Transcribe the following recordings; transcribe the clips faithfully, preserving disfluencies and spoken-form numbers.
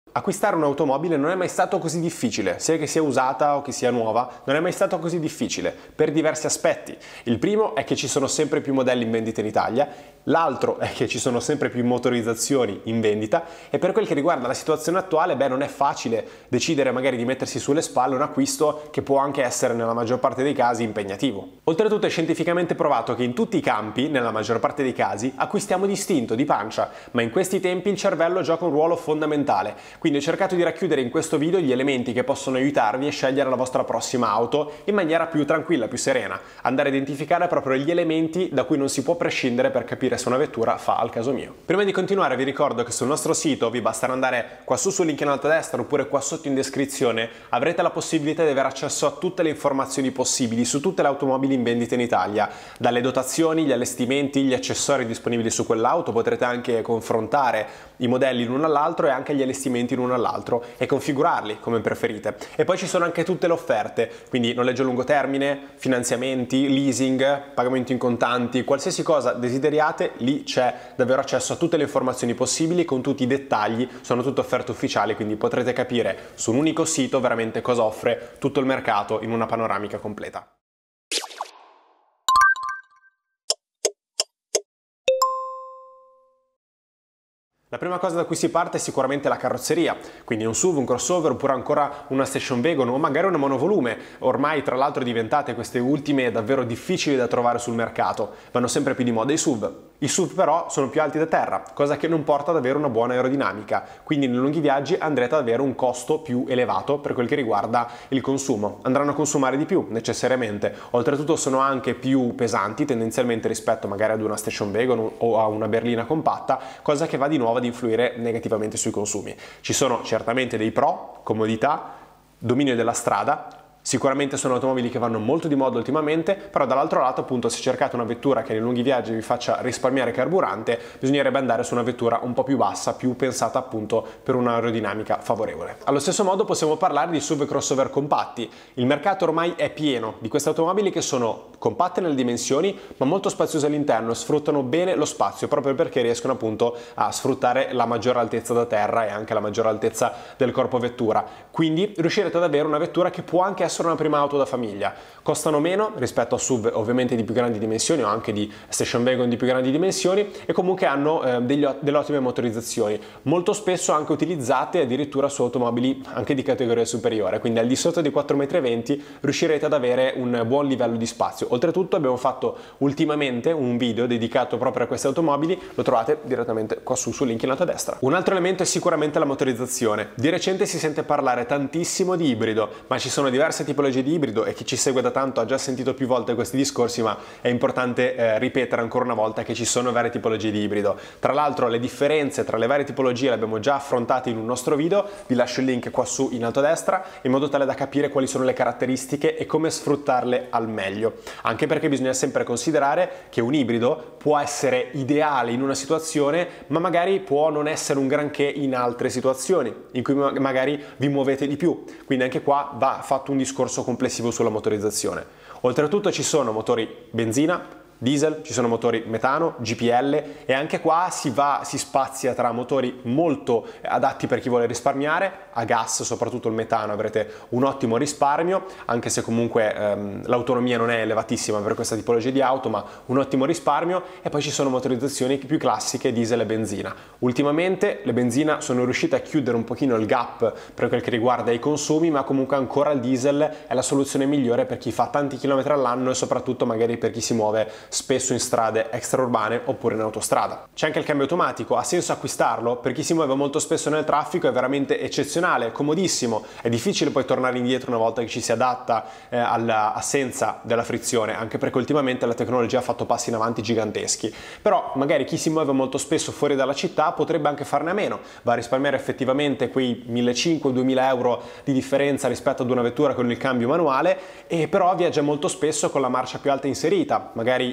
Acquistare un'automobile non è mai stato così difficile, sia che sia usata o che sia nuova, non è mai stato così difficile, per diversi aspetti. Il primo è che ci sono sempre più modelli in vendita in Italia, l'altro è che ci sono sempre più motorizzazioni in vendita e per quel che riguarda la situazione attuale, beh, non è facile decidere magari di mettersi sulle spalle un acquisto che può anche essere nella maggior parte dei casi impegnativo. Oltretutto è scientificamente provato che in tutti i campi, nella maggior parte dei casi, acquistiamo d'istinto, di pancia, ma in questi tempi il cervello gioca un ruolo fondamentale. Quindi ho cercato di racchiudere in questo video gli elementi che possono aiutarvi a scegliere la vostra prossima auto in maniera più tranquilla, più serena. Andare a identificare proprio gli elementi da cui non si può prescindere per capire se una vettura fa al caso mio. Prima di continuare vi ricordo che sul nostro sito vi basterà andare qua su sul link in alto a destra oppure qua sotto in descrizione, avrete la possibilità di avere accesso a tutte le informazioni possibili su tutte le automobili in vendita in Italia, dalle dotazioni, gli allestimenti, gli accessori disponibili su quell'auto, potrete anche confrontare i modelli l'uno all'altro e anche gli allestimenti l'uno all'altro e configurarli come preferite. E poi ci sono anche tutte le offerte, quindi noleggio a lungo termine, finanziamenti, leasing, pagamento in contanti, qualsiasi cosa desideriate, lì c'è davvero accesso a tutte le informazioni possibili con tutti i dettagli, sono tutte offerte ufficiali, quindi potrete capire su un unico sito veramente cosa offre tutto il mercato in una panoramica completa. La prima cosa da cui si parte è sicuramente la carrozzeria, quindi un S U V, un crossover oppure ancora una station wagon o magari una monovolume. Ormai tra l'altro diventate queste ultime davvero difficili da trovare sul mercato, vanno sempre più di moda i S U V. I S U V però sono più alti da terra, cosa che non porta ad avere una buona aerodinamica, quindi nei lunghi viaggi andrete ad avere un costo più elevato per quel che riguarda il consumo. Andranno a consumare di più necessariamente, oltretutto sono anche più pesanti tendenzialmente rispetto magari ad una station wagon o a una berlina compatta, cosa che va di nuovo ad influire negativamente sui consumi. Ci sono certamente dei pro, comodità, dominio della strada. Sicuramente sono automobili che vanno molto di moda ultimamente, però dall'altro lato appunto se cercate una vettura che nei lunghi viaggi vi faccia risparmiare carburante, bisognerebbe andare su una vettura un po' più bassa, più pensata appunto per un'aerodinamica favorevole. Allo stesso modo possiamo parlare di S U V e crossover compatti. Il mercato ormai è pieno di queste automobili che sono compatte nelle dimensioni ma molto spaziose all'interno e sfruttano bene lo spazio proprio perché riescono appunto a sfruttare la maggiore altezza da terra e anche la maggiore altezza del corpo vettura. Quindi riuscirete ad avere una vettura che può anche essere una prima auto da famiglia. Costano meno rispetto a S U V ovviamente di più grandi dimensioni o anche di station wagon di più grandi dimensioni e comunque hanno eh, degli, delle ottime motorizzazioni, molto spesso anche utilizzate addirittura su automobili anche di categoria superiore, quindi al di sotto di quattro virgola venti metri riuscirete ad avere un buon livello di spazio. Oltretutto abbiamo fatto ultimamente un video dedicato proprio a queste automobili, lo trovate direttamente qua su sul link in alto a destra. Un altro elemento è sicuramente la motorizzazione. Di recente si sente parlare tantissimo di ibrido, ma ci sono diverse tipologie di ibrido e chi ci segue da tanto ha già sentito più volte questi discorsi, ma è importante eh, ripetere ancora una volta che ci sono varie tipologie di ibrido. Tra l'altro le differenze tra le varie tipologie le abbiamo già affrontate in un nostro video, vi lascio il link qua su in alto a destra in modo tale da capire quali sono le caratteristiche e come sfruttarle al meglio, anche perché bisogna sempre considerare che un ibrido può essere ideale in una situazione ma magari può non essere un granché in altre situazioni in cui magari vi muovete di più, quindi anche qua va fatto un discorso complessivo sulla motorizzazione. Oltretutto ci sono motori benzina, diesel, ci sono motori metano, G P L e anche qua si va, si spazia tra motori molto adatti per chi vuole risparmiare, a gas, soprattutto il metano avrete un ottimo risparmio, anche se comunque ehm, l'autonomia non è elevatissima per questa tipologia di auto, ma un ottimo risparmio, e poi ci sono motorizzazioni più classiche, diesel e benzina. Ultimamente le benzina sono riuscite a chiudere un pochino il gap per quel che riguarda i consumi, ma comunque ancora il diesel è la soluzione migliore per chi fa tanti chilometri all'anno e soprattutto magari per chi si muove spesso in strade extraurbane oppure in autostrada. C'è anche il cambio automatico, ha senso acquistarlo? Per chi si muove molto spesso nel traffico è veramente eccezionale, comodissimo, è difficile poi tornare indietro una volta che ci si adatta eh, all'assenza della frizione, anche perché ultimamente la tecnologia ha fatto passi in avanti giganteschi, però magari chi si muove molto spesso fuori dalla città potrebbe anche farne a meno, va a risparmiare effettivamente quei millecinquecento duemila euro di differenza rispetto ad una vettura con il cambio manuale, e però viaggia molto spesso con la marcia più alta inserita, magari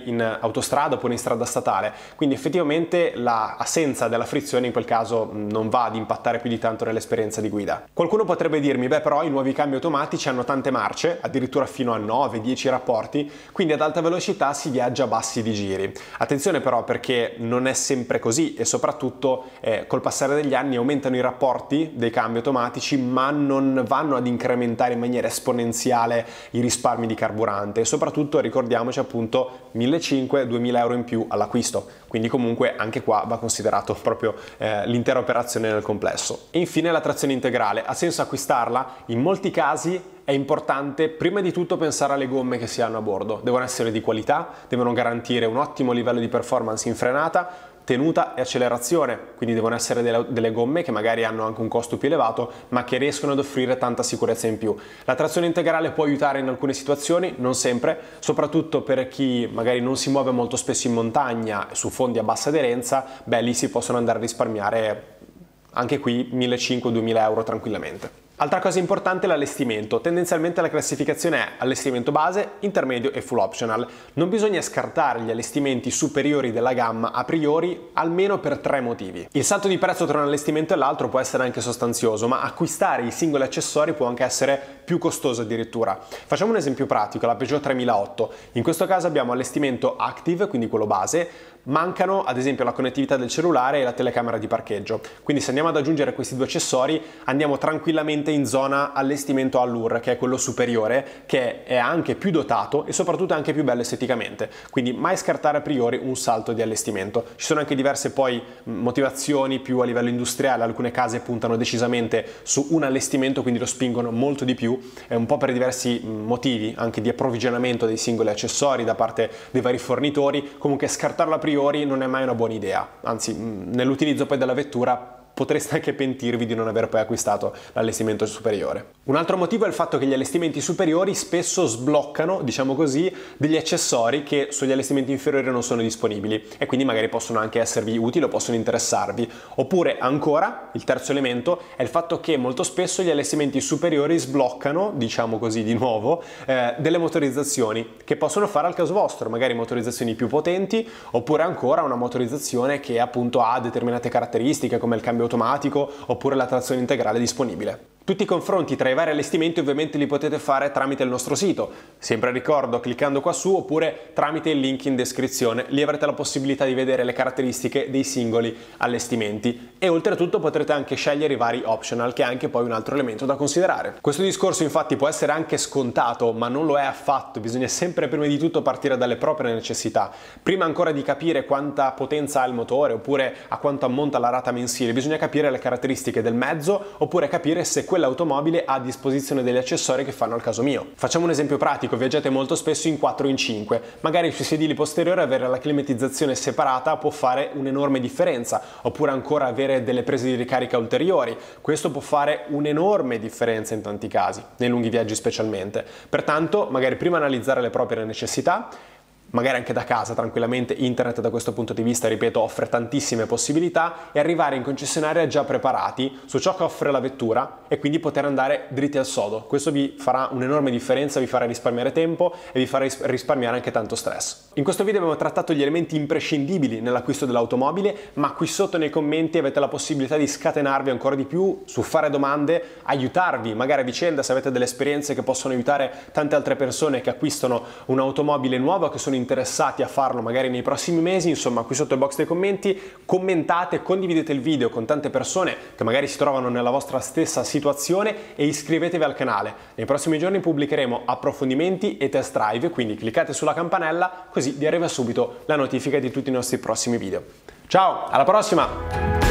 in autostrada oppure in strada statale, quindi effettivamente l'assenza della frizione in quel caso non va ad impattare più di tanto nell'esperienza di guida. Qualcuno potrebbe dirmi, beh però i nuovi cambi automatici hanno tante marce, addirittura fino a nove dieci rapporti, quindi ad alta velocità si viaggia a bassi di giri. Attenzione però, perché non è sempre così e soprattutto eh, col passare degli anni aumentano i rapporti dei cambi automatici, ma non vanno ad incrementare in maniera esponenziale i risparmi di carburante, e soprattutto ricordiamoci appunto millecinquecento duemila euro in più all'acquisto, quindi comunque anche qua va considerato proprio eh, l'intera operazione nel complesso. E infine la trazione integrale, ha senso acquistarla? In molti casi è importante prima di tutto pensare alle gomme che si hanno a bordo, devono essere di qualità, devono garantire un ottimo livello di performance in frenata, tenuta e accelerazione, quindi devono essere delle, delle gomme che magari hanno anche un costo più elevato ma che riescono ad offrire tanta sicurezza in più. La trazione integrale può aiutare in alcune situazioni, non sempre, soprattutto per chi magari non si muove molto spesso in montagna su fondi a bassa aderenza, beh lì si possono andare a risparmiare anche qui millecinquecento duemila euro tranquillamente. Altra cosa importante è l'allestimento. Tendenzialmente la classificazione è allestimento base, intermedio e full optional. Non bisogna scartare gli allestimenti superiori della gamma a priori, almeno per tre motivi. Il salto di prezzo tra un allestimento e l'altro può essere anche sostanzioso, ma acquistare i singoli accessori può anche essere più costoso addirittura. Facciamo un esempio pratico, la Peugeot tremilaotto. In questo caso abbiamo allestimento active, quindi quello base, mancano ad esempio la connettività del cellulare e la telecamera di parcheggio. Quindi se andiamo ad aggiungere questi due accessori andiamo tranquillamente in zona allestimento Allure, che è quello superiore, che è anche più dotato e soprattutto anche più bello esteticamente. Quindi mai scartare a priori un salto di allestimento. Ci sono anche diverse poi motivazioni più a livello industriale, alcune case puntano decisamente su un allestimento, quindi lo spingono molto di più, è un po' per diversi motivi anche di approvvigionamento dei singoli accessori da parte dei vari fornitori. Comunque scartarlo a priori non è mai una buona idea, anzi nell'utilizzo poi della vettura potreste anche pentirvi di non aver poi acquistato l'allestimento superiore. Un altro motivo è il fatto che gli allestimenti superiori spesso sbloccano, diciamo così, degli accessori che sugli allestimenti inferiori non sono disponibili e quindi magari possono anche esservi utili o possono interessarvi. Oppure ancora, il terzo elemento è il fatto che molto spesso gli allestimenti superiori sbloccano, diciamo così di nuovo, eh, delle motorizzazioni che possono fare al caso vostro, magari motorizzazioni più potenti oppure ancora una motorizzazione che appunto ha determinate caratteristiche come il cambio automatico oppure la trazione integrale disponibile. Tutti i confronti tra i vari allestimenti ovviamente li potete fare tramite il nostro sito, sempre ricordo cliccando qua su oppure tramite il link in descrizione, lì avrete la possibilità di vedere le caratteristiche dei singoli allestimenti e oltretutto potrete anche scegliere i vari optional, che è anche poi un altro elemento da considerare. Questo discorso infatti può essere anche scontato, ma non lo è affatto, bisogna sempre prima di tutto partire dalle proprie necessità. Prima ancora di capire quanta potenza ha il motore oppure a quanto ammonta la rata mensile, bisogna capire le caratteristiche del mezzo oppure capire se quell'automobile ha a disposizione degli accessori che fanno al caso mio. Facciamo un esempio pratico, viaggiate molto spesso in quattro in cinque, magari sui sedili posteriori avere la climatizzazione separata può fare un'enorme differenza, oppure ancora avere delle prese di ricarica ulteriori, questo può fare un'enorme differenza in tanti casi, nei lunghi viaggi specialmente. Pertanto magari prima analizzare le proprie necessità, magari anche da casa tranquillamente. Internet da questo punto di vista, ripeto, offre tantissime possibilità, e arrivare in concessionaria già preparati su ciò che offre la vettura e quindi poter andare dritti al sodo. Questo vi farà un'enorme differenza, vi farà risparmiare tempo e vi farà risparmiare anche tanto stress. In questo video abbiamo trattato gli elementi imprescindibili nell'acquisto dell'automobile, ma qui sotto nei commenti avete la possibilità di scatenarvi ancora di più su fare domande, aiutarvi magari a vicenda se avete delle esperienze che possono aiutare tante altre persone che acquistano un'automobile nuova, che sono interessati a farlo magari nei prossimi mesi. Insomma, qui sotto il box dei commenti commentate, condividete il video con tante persone che magari si trovano nella vostra stessa situazione e iscrivetevi al canale. Nei prossimi giorni pubblicheremo approfondimenti e test drive, quindi cliccate sulla campanella così vi arriva subito la notifica di tutti i nostri prossimi video. Ciao, alla prossima!